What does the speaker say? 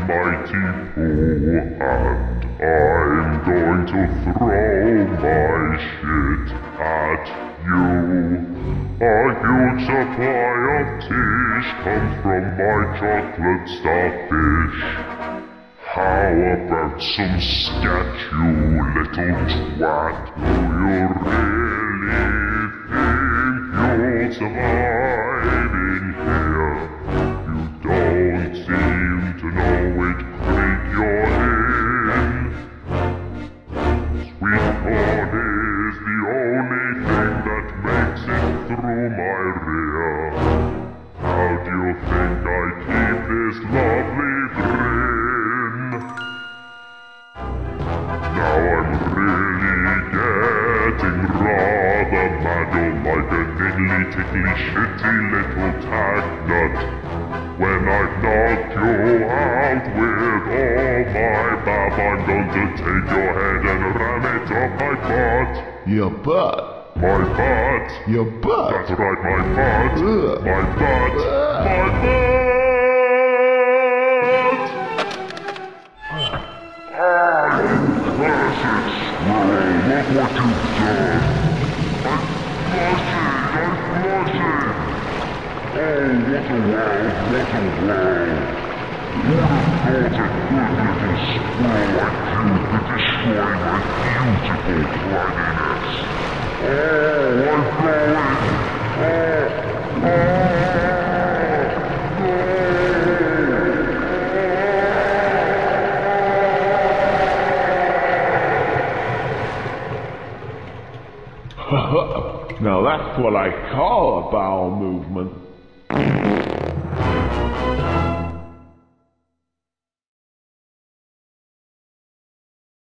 mighty paw, and I'm going to throw my shit at you. A huge supply of tish comes from my chocolate starfish. How about some scat, you little twat? Do you really think you'll survive in here? You don't seem to know which creek you're in. Sweet corn is the only thing that makes it through my rear. How do you think I keep this lovely grin? Now I'm really getting rather mad, like a niggly tickly shitty little tag nut. When I've knocked you out with all my bab, I'm going to take your head and ram it up my butt. Your butt? My butt. Your butt? That's right, my butt. Ugh. My butt. My butt. Ah, you cursed squirrel, look what you've done. I'm blushing. Oh, what a world, what a world. Who'd have thought a good little squirrel like you could destroy my beautiful cleanliness? Oh, I'm going! Now that's what I call a bowel movement.